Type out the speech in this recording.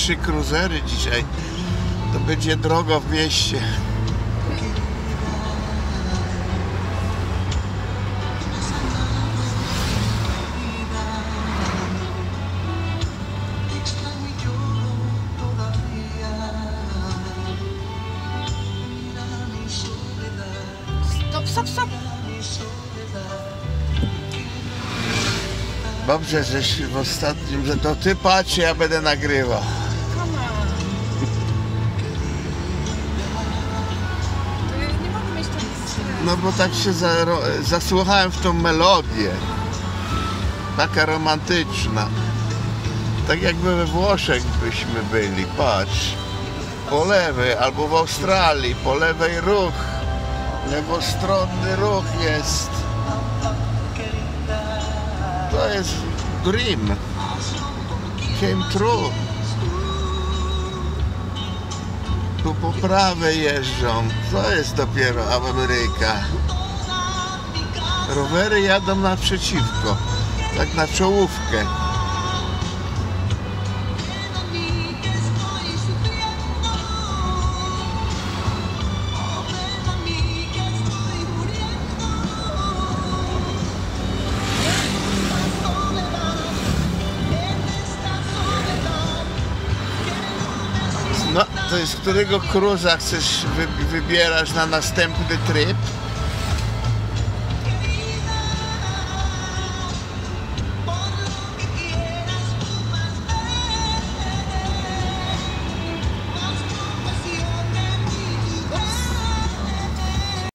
3 cruzery dzisiaj. To będzie drogo w mieście. Stop, stop. Dobrze, żeś w ostatnim, że to ty patrz, ja będę nagrywał. Nie mogę mieć taki stres. No bo tak się zasłuchałem w tą melodię. Taka romantyczna. Tak jakby we Włoszech byśmy byli, patrz. Po lewej, albo w Australii, po lewej ruch. Lewostronny ruch jest. To jest dream. Came true. Tu po prawej jeżdżą. To jest dopiero Ameryka. Rowery jadą naprzeciwko. Tak na czołówkę. No, to jest którego cruza chcesz wybierasz na następny tryb?